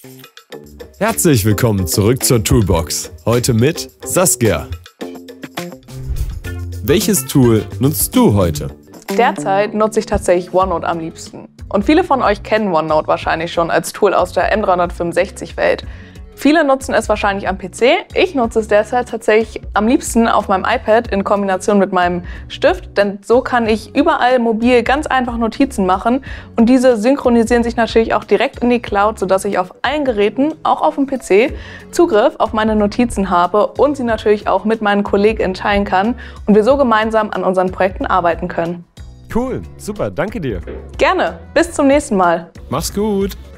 Herzlich willkommen zurück zur Toolbox. Heute mit Saskia. Welches Tool nutzt du heute? Derzeit nutze ich tatsächlich OneNote am liebsten. Und viele von euch kennen OneNote wahrscheinlich schon als Tool aus der M365-Welt. Viele nutzen es wahrscheinlich am PC. Ich nutze es derzeit tatsächlich am liebsten auf meinem iPad in Kombination mit meinem Stift, denn so kann ich überall mobil ganz einfach Notizen machen und diese synchronisieren sich natürlich auch direkt in die Cloud, sodass ich auf allen Geräten, auch auf dem PC, Zugriff auf meine Notizen habe und sie natürlich auch mit meinen KollegInnen teilen kann und wir so gemeinsam an unseren Projekten arbeiten können. Cool, super, danke dir. Gerne, bis zum nächsten Mal. Mach's gut.